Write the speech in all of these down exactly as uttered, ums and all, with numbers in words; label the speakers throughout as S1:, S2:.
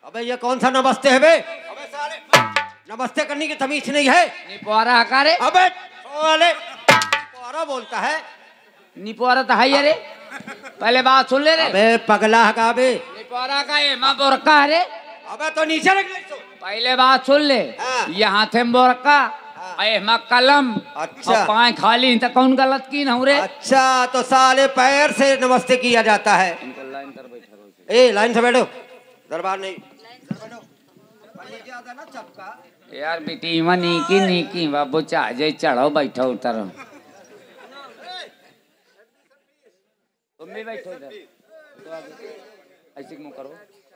S1: अबे ये कौन सा नमस्ते है बे? अबे साले नमस्ते करने की तमीज नहीं है।
S2: निपोरा हकारे।
S1: अबे साले निपोरा बोलता है।
S2: निपोरा तो है रे। पहले बात सुन ले रे।
S1: अबे पगला हका बे।
S2: निपोरा का ये माँ बोरका है रे।
S1: अबे तो नीचे रख ले इसको।
S2: पहले बात सुन ले।
S1: हाँ।
S2: यहाँ थे बोरका। अये माँ कलम।
S1: अच्छा।
S2: और पाए खाली तो कौन गलत की ना रे।
S1: अच्छा तो साले पैर से नमस्ते किया जाता है। ए लाइन से बैठो। दरबार नहीं। ना चपका।
S2: यार बेटी माँ नीकी नीकी बाबू चाहे चढ़ो बैठो उतरो। तुम भी बैठो इधर। ऐसे क्यों करो?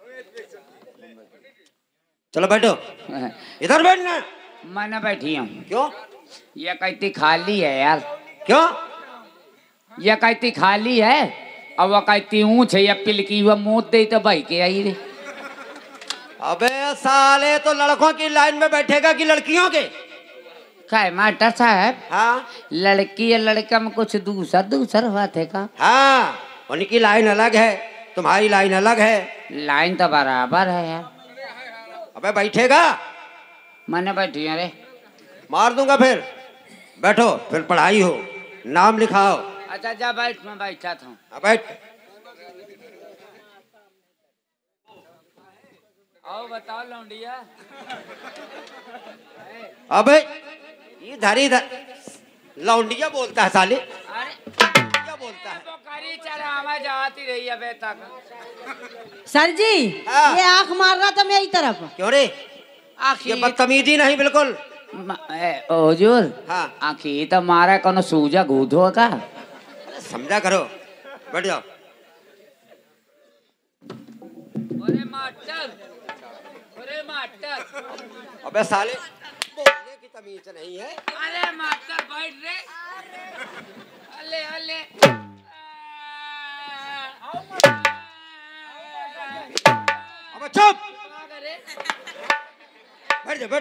S1: चलो बैठो। इधर बैठना।
S2: मैं ना बैठी हूँ।
S1: क्यों?
S2: ये कहती खाली है यार।
S1: क्यों?
S2: ये कहती खाली है और वो कहती ऊँच है। ये पिलकी वो मुँह दे तो भाई के आई रे।
S1: अबे साले तो लड़कों की लाइन में बैठेगा कि लड़कियों के?
S2: क्या है मास्टर साहब?
S1: हाँ
S2: लड़की या लड़का में कुछ दूसरा दूसरा बात है का?
S1: हाँ उनकी लाइन अलग है, तुम्हारी लाइन अलग है।
S2: लाइन तो बराबर है यार।
S1: अबे बैठेगा?
S2: मैंने बैठी अरे
S1: मार दूंगा फिर। बैठो फिर पढ़ाई हो, नाम लिखाओ।
S2: अच्छा जा बैठ, मैं बैठा था।
S1: बैठ।
S2: आओ बताओ लौंडिया।
S1: अबे ये धरी धर लौंडिया बोलता है साले।
S2: अरे
S1: क्या बोलता है?
S2: बोकारी चला हमें जाती रही है बे तक।
S3: सर जी
S1: हाँ।
S3: ये आंख मार रहा था मेरी तरफ।
S1: क्यों रे? ये बदतमीजी नहीं बिल्कुल।
S2: हुजूर
S1: हाँ
S2: आखी तो मारा कौन सूजा गूधो का?
S1: समझा करो। बैठ जाओ।
S2: अरे मास्टर, अरे मास्टर।
S1: अबे साले बोलने की तमीज नहीं है।
S2: अरे मास्टर बैठ रे। अले अले।
S1: अबे चुप। बैठ जा बैठ।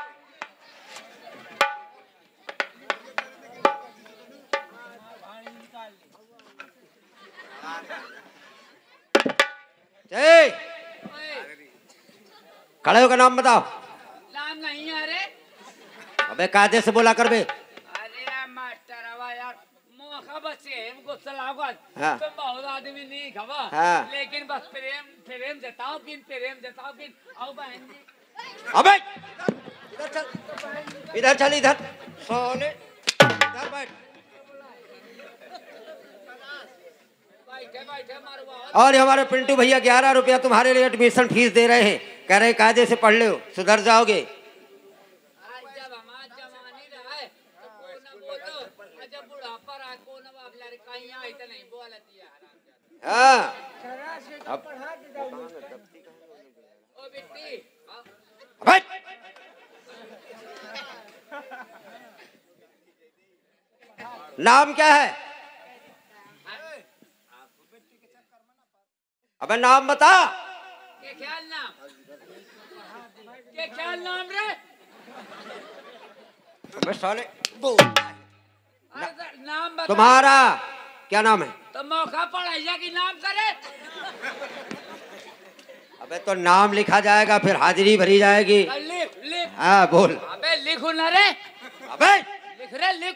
S1: ए खड़े होकर नाम बताओ।
S2: नाम नहीं है अरे।
S1: अबे कायदे से बोला कर बे।
S2: अरे मास्टर अब यार मोखा बच्चे हमको सलाहत।
S1: हाँ।
S2: तो बहुत आदमी नहीं खबर।
S1: हाँ।
S2: लेकिन बस प्रेम प्रेम जताओ किन प्रेम जताओ किन आओ बहन जी।
S1: अबे इधर चल इधर चल इधर सोने इधर बैठ।
S2: बैठे बैठे मारवा।
S1: और हमारे पिंटू भैया ग्यारह रुपया तुम्हारे लिए एडमिशन फीस दे रहे हैं। कह रहे कायदे से पढ़ लो सुधर जाओगे।
S2: आज जब हमारा जवानी रहा है तो को न बोलो। जब बुढ़ापा रहा को न बाप लड़का यहाँ आई तो नहीं बोलती है।
S1: हाँ अब
S2: ओ बेटी
S1: बैठ। नाम क्या है? अबे नाम बता।
S2: के ख्याल नाम के ख्याल नाम रे।
S1: अबे साले बोल।
S2: अरे नाम बता।
S1: तुम्हारा क्या नाम है?
S2: तो मौका पढ़ाइया की नाम करे।
S1: अबे तो नाम लिखा जाएगा फिर हाजिरी भरी जाएगी।
S2: लिख लिख।
S1: हाँ बोल।
S2: अबे लिखू न रे।
S1: अबे
S2: लिख रे लिख।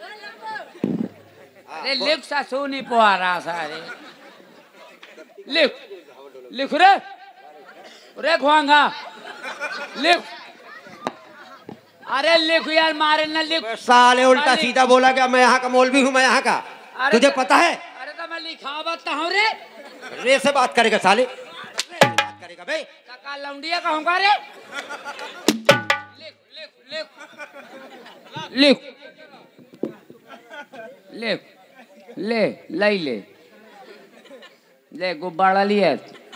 S2: अरे लिख सा सोनी पोहारा सारे। लिख लिख रे रे खुआंगा लिख। अरे लिख यार मारे न लिख।
S1: साले उल्टा सीधा बोला क्या? मैं यहाँ का मौलवी हूँ, मैं यहाँ का। तुझे पता है?
S2: अरे तो मैं लिखा बताऊँ रे।
S1: रे से बात करेगा साले। रे से बात करेगा बे।
S2: काका लौंडिया कहूँगा रे। लिख लिख लिख लिख ले ले ले ले गुब्बारा लिए।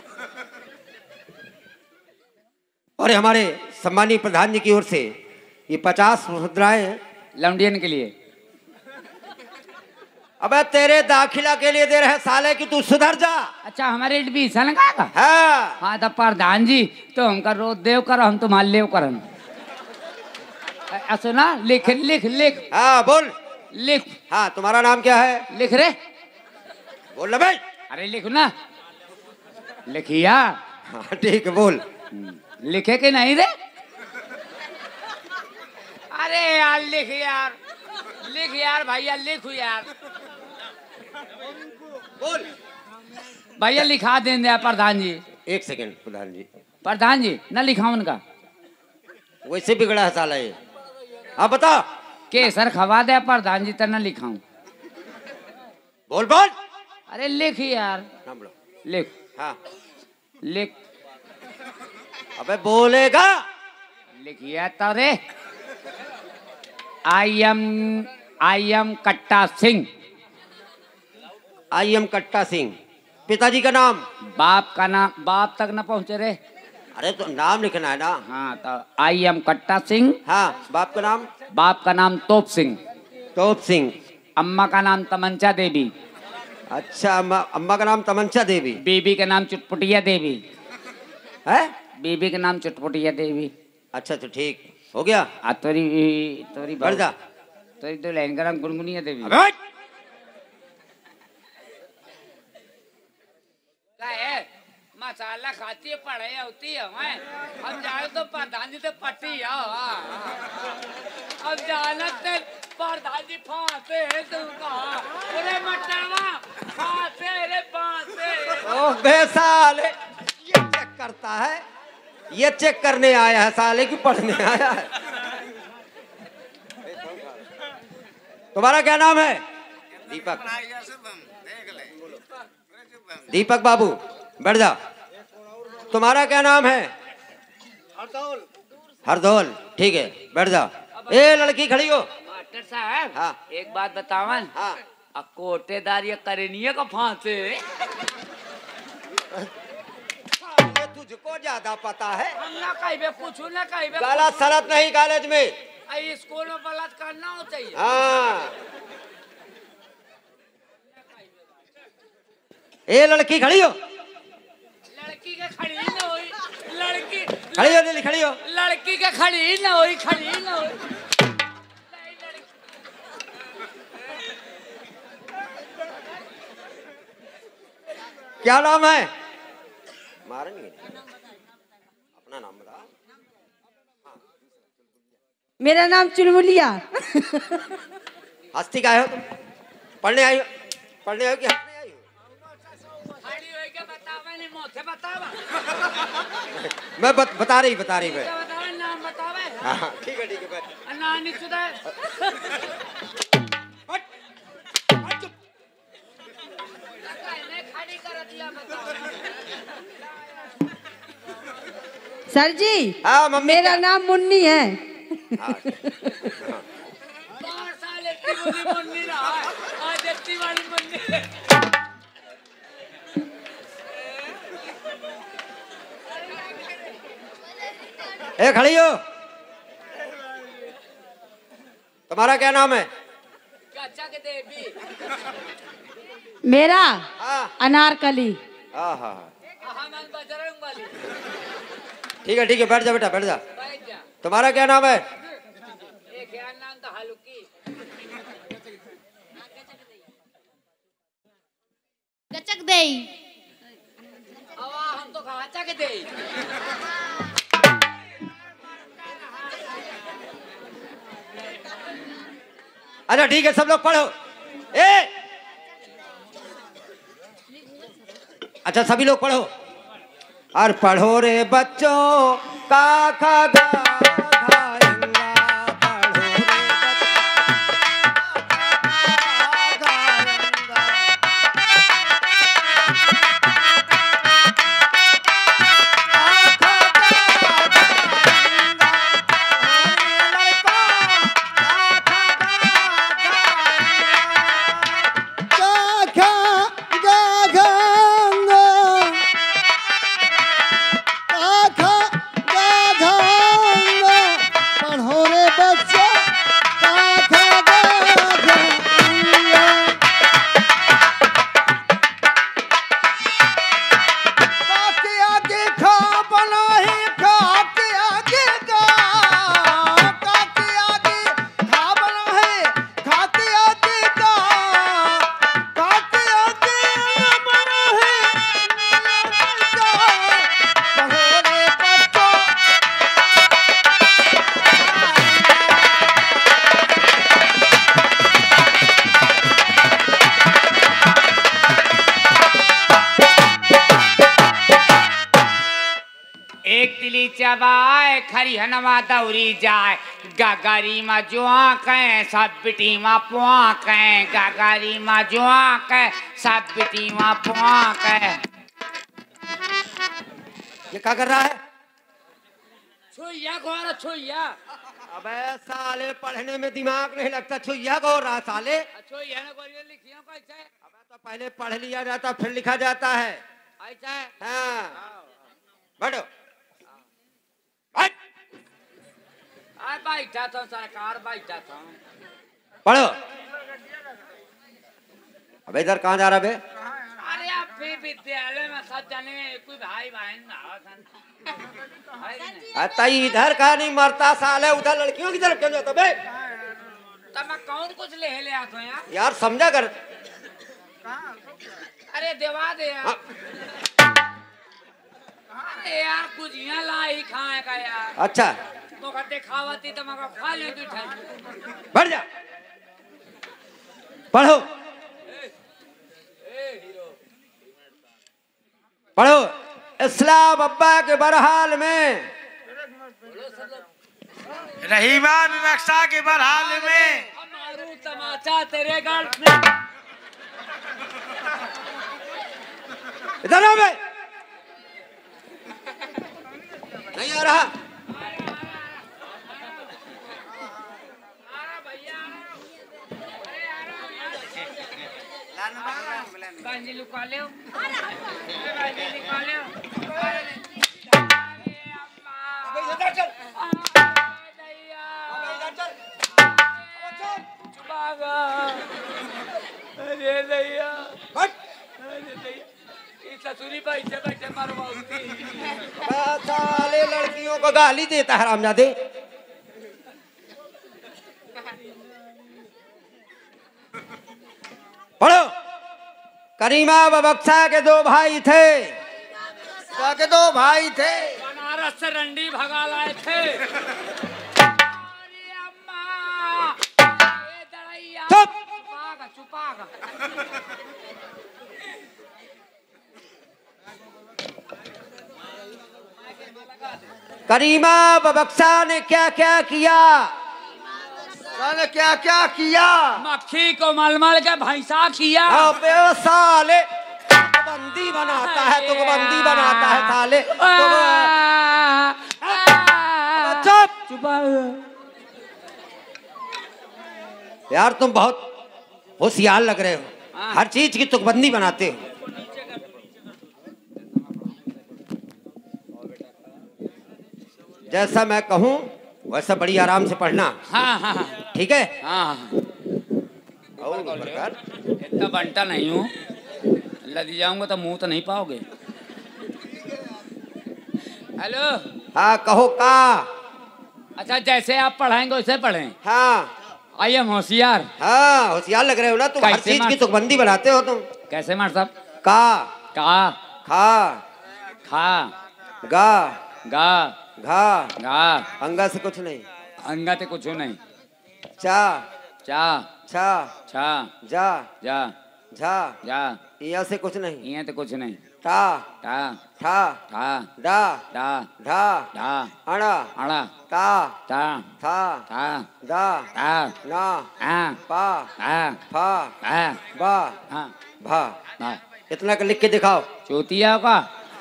S1: और हमारे सम्मानीय प्रधान जी की ओर से ये पचास मुद्राएं
S2: लौंडियन के लिए।
S1: अबे तेरे दाखिला के लिए दे रहे हैं साले कि तू सुधर जा।
S2: अच्छा हमारे एडमिशन का?
S1: हाँ
S2: हाँ तो प्रधान जी तो हमका रोज देव करो हम तुम्हारे लेव करन। सुना लिख लिख लिख।
S1: हाँ बोल।
S2: लिख।
S1: हाँ तुम्हारा नाम क्या है?
S2: लिख रे।
S1: बोल ना भाई।
S2: अरे लिख ना। लिखिया।
S1: हाँ ठीक है बोल।
S2: लिखे कि नहीं रे? अरे यार लिख यार, लिख यार भैया, लिख यार
S1: बोल
S2: भैया, लिखा दें दे प्रधान जी।
S1: एक सेकंड प्रधान जी,
S2: प्रधान जी न लिखा उनका,
S1: वैसे बिगड़ा है साला ये। हाँ बता।
S2: केसर खवा दे प्रधान जी तो न लिखाऊं।
S1: बोल बोल।
S2: अरे लिख यार,
S1: नाम लो।
S2: लिख।
S1: हाँ
S2: लिख।
S1: अबे बोलेगा।
S2: लिखिए तो रे। आई एम आई एम कट्टा सिंह।
S1: आई एम कट्टा सिंह। पिताजी का नाम?
S2: बाप का नाम, बाप तक न पहुंचे रे।
S1: अरे तो नाम लिखना है ना।
S2: हाँ तो आई एम कट्टा सिंह।
S1: हाँ बाप का नाम?
S2: बाप का नाम तोप सिंह।
S1: तोप सिंह।
S2: अम्मा का नाम तमंचा देवी।
S1: अच्छा अम्मा, अम्मा का नाम तमंचा देवी।
S2: बीबी का नाम चुटपुटिया देवी
S1: है।
S2: बीबी का नाम चुटपुटिया देवी।
S1: अच्छा तो ठीक हो गया।
S2: आ तोरी तोरी
S1: बढ़ जा।
S2: तोरी तो लाइन का नाम गुनगुनिया देवी।
S1: अबे
S2: क्या है? मसाला खाती है, पढ़ाई होती है हमें। हम जाए तो प्रधान जी तो पट्टी है। अब जाना तो प्रधान जी फांसे है तुम कहा? अरे मटरवा फांसे रे फांसे।
S1: ओ बे साले, ये चेक करता है, ये चेक करने आया है साले की पढ़ने आया है। तुम्हारा क्या नाम है? दीपक। दीपक बाबू बैठ जा। तुम्हारा क्या नाम है? हरदौल। हरदौल ठीक है, बैठ जा। ए लड़की खड़ी हो।
S2: मास्टर साहब
S1: हाँ
S2: एक बात बतावन।
S1: हाँ
S2: कोटेदार ये करेनिये का फांसे।
S1: साले तुझको ज्यादा पता है।
S2: हम ना कहीं पे पूछू ना कहीं पे।
S1: गलत सलत नहीं कॉलेज में।
S2: आई स्कूल में गलत करना हो चाहिए।
S1: हाँ ए लड़की खड़ी हो।
S2: लड़की के खड़ी ना हुई, लड़की
S1: खड़ी हो दिल्ली, खड़ी हो।
S2: लड़की के खड़ी ना हुई, खड़ी ना हुई।
S1: क्या नाम है? मारेंगे अपना नाम बता।
S3: मेरा नाम चुलबुलिया।
S1: हस्ती का हो तुम? पढ़ने आई हो? पढ़ने आई हो कि हंसने आई हो?
S2: खड़ी हुई के बतावा नहीं, मोथे बतावा।
S1: मैं बत, बता रही बता रही मैं।
S2: क्या बतावा? नाम बतावा।
S1: हाँ ठीक है ठीक है बैठ।
S2: नानी चुदा। खड़ी कर दिया बताओ।
S3: सर जी
S1: हाँ मम्मी।
S3: मेरा
S1: क्या?
S3: नाम मुन्नी है।
S1: हाँ,
S2: बाहर साले की बुरी मुन्नी रहा है, आज इतनी वाली मुन्नी।
S1: ए खड़ी हो। तुम्हारा क्या नाम है?
S2: चाचा के देवी।
S3: मेरा
S1: हाँ
S3: अनारकली।
S1: हाँ हाँ
S2: हम बजरंग वाली।
S1: ठीक है ठीक है बैठ जा बेटा बैठ जा।
S2: बैठ जा।
S1: तुम्हारा क्या नाम है?
S2: एक यार नाम तो हलुकी।
S4: गचक देई।
S2: हवा हम तो खाचा के दे।
S1: अच्छा ठीक है सब लोग पढ़ो। ए अच्छा सभी लोग पढ़ो। और पढ़ो रे बच्चों का खा गा गाएंगा। पढ़ो रे
S2: तितली चबाए खरी हनवा दौरी जाए गगरी में जुआ के सब बिटी में पुआ के गगरी में जुआ के सब बिटी में पुआ के।
S1: ये क्या कर रहा है?
S2: छुइया गोरा छुइया।
S1: अबे साले पढ़ने में दिमाग नहीं लगता, छुइया को रहा साले।
S2: छुइया ने गोरी लिखियों कैसे?
S1: अबे तो पहले पढ़ लिया जाता फिर लिखा जाता है।
S2: ऐसा है?
S1: हाँ बैठो।
S2: आ बैठा था सरकार बैठा था।
S1: पढ़ो। अबे इधर कहाँ जा रहा बे?
S2: अरे आप भी विद्यालय में सब जाने कोई भाई बहन ना
S1: अतः इधर का नहीं मरता साले, उधर लड़कियों की तरफ क्यों जाता बे?
S2: तब मैं कौन कुछ ले ले आता हूँ यार।
S1: यार समझा कर।
S2: अरे देवा दे यार। अरे यार कुछ यहाँ लाई खाए का यार।
S1: अच्छा
S2: तो कहते खावाती तो मैं खा ले बैठा।
S1: बैठ जा। पढ़ो पढ़ो। इस्लाम अब्बा के बरहाल में
S5: रहीमा विवक्षा के बरहाल में
S2: मारू तमाचा तेरे गाल में।
S1: इधर आ बे। नहीं आ रहा। बांजी लुका ले बांजी लुका ले। अबे चल अरे दैया अरे दैया ससुरी बैठे बैठे मरवाऊंगी। साले लड़कियों को गाली देता है रामजादे। पढ़ो। करीमा व बक्सा के दो भाई थे। क्या के दो भाई थे?
S2: बनारस से रंडी भगा लाए थे।
S1: चुप।
S2: चुपागा चुपागा।
S1: करीमा व बक्सा ने क्या क्या किया? ने क्या क्या किया?
S2: मक्खी को मलमल के भैंसा किया।
S1: अबे साले बंदी बनाता है तो बंदी बनाता है साले। चुप
S2: चुपा।
S1: यार तुम बहुत होशियार लग रहे हो, हर चीज की तुकबंदी बनाते हो। जैसा मैं कहूँ वैसा बड़ी आराम से पढ़ना।
S2: हाँ हाँ
S1: ठीक है?
S2: हाँ इतना बंटा नहीं हूँ, लग जाऊंगा तो मुंह तो नहीं पाओगे। हेलो।
S1: हाँ कहो का।
S2: अच्छा जैसे आप पढ़ाएंगे वैसे पढ़ें।
S1: हाँ
S2: आई एम होशियार।
S1: हाँ होशियार लग रहे हो ना तुम, हर चीज की तुकबंदी बनाते हो तुम।
S2: कैसे मार साहब?
S1: का
S2: का
S1: खा
S2: खा
S1: गा
S2: गा
S1: घा
S2: गा
S1: अंगा से कुछ नहीं।
S2: अंगा ते कुछ नहीं।
S1: चा
S2: चा
S1: छा
S2: छा
S1: जा
S2: जा
S1: झा
S2: जा
S1: इया से कुछ नहीं।
S2: ये तो कुछ नहीं।
S1: टा
S2: टा
S1: ठा
S2: ठा
S1: डा
S2: डा
S1: ढा
S2: ढा
S1: अड़ा
S2: अड़ा
S1: ता
S2: टा
S1: था
S2: टा
S1: दा
S2: टा
S1: ना
S2: आ
S1: पा
S2: आ
S1: फा
S2: आ
S1: बा
S2: हाँ
S1: भा।
S2: हाँ
S1: इतना कर लिख के दिखाओ।
S2: चूतिया का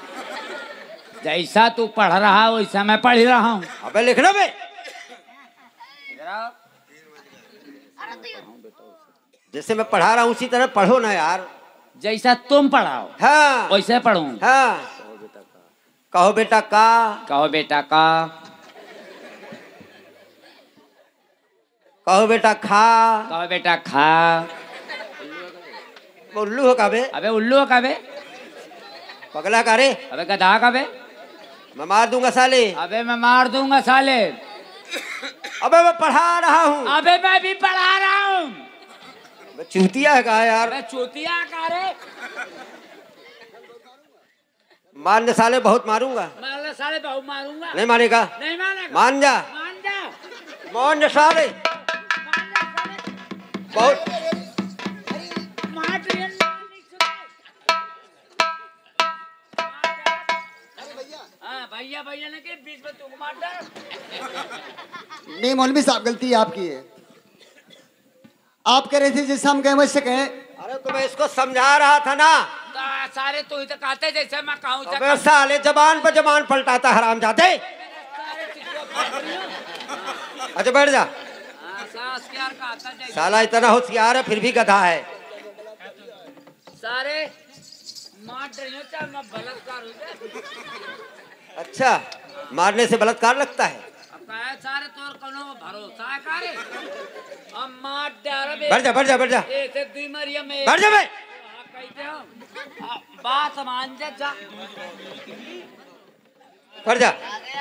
S2: जैसा तू पढ़ रहा वैसा मैं पढ़ रहा हूँ।
S1: अबे लिखना बे। जैसे मैं पढ़ा रहा हूँ उसी तरह पढ़ो ना यार।
S2: जैसा तुम पढ़ाओ
S1: हाँ
S2: वैसे पढ़ूं।
S1: हाँ कहो बेटा का।
S2: कहो बेटा का।
S1: कहो बेटा खा।
S2: कहो बेटा खा।
S1: उल्लू हो का बे?
S2: अबे उल्लू का बे?
S1: पगला का रे?
S2: अबे गधा का बे?
S1: मैं मार दूंगा साले।
S2: अबे मैं मार दूंगा साले।
S1: अबे मैं पढ़ा रहा हूँ।
S2: अबे मैं भी पढ़ा रहा हूँ।
S1: चूतिया है का यार?
S2: अबे चूतिया का रे?
S1: मारने साले बहुत मारूंगा।
S2: मारने साले बहुत मारूंगा।
S1: नहीं मानेगा?
S2: नहीं मानेगा।
S1: मान जा।
S2: मान जा।
S1: मान जा साले।
S2: मान जा साले।
S1: बहुत
S2: मार दिया नहीं सुने। हाँ भैया भैया ने के बीच में तू मार डाल।
S6: नहीं मौलवी साहब, गलती आपकी है। आप कह रहे थे जैसे हम कहें वैसे कहें।
S1: अरे तो मैं इसको समझा रहा था ना।
S2: ता- सारे तू ही तो कहते जैसे मैं कहूँ से
S1: अबे साले जबान पर जबान पलटाता हरामजादे। अच्छा बैठ जा।
S2: हाँ, सास क्या कहता जैसे
S1: साला इतना होशियार है फिर भी गधा है।
S2: सारे मार रही हो चाहे मैं बलात्कार हो जाए।
S1: अच्छा, मारने से बलात्कार लगता है।
S2: अब कहे सारे तोर कोनो में भरोसा है कारे। अब मार डाल बे।
S1: बैठ जा बैठ जा बैठ जा
S2: ऐसे दुई मरिया में
S1: बैठ जा बे।
S2: हाँ, कहते हो आ, बात मान जा जा।
S1: बैठ जा।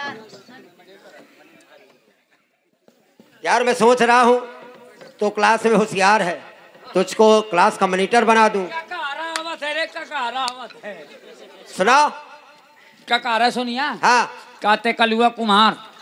S1: यार मैं सोच रहा हूँ तो क्लास में होशियार है, तुझको क्लास का मॉनिटर बना दूं।
S2: ककारा आवत है रे, ककारा आवत है।
S1: सुनाओ।
S2: ककारा सुनिया।
S1: हाँ
S2: कहते कलुआ कुम्हार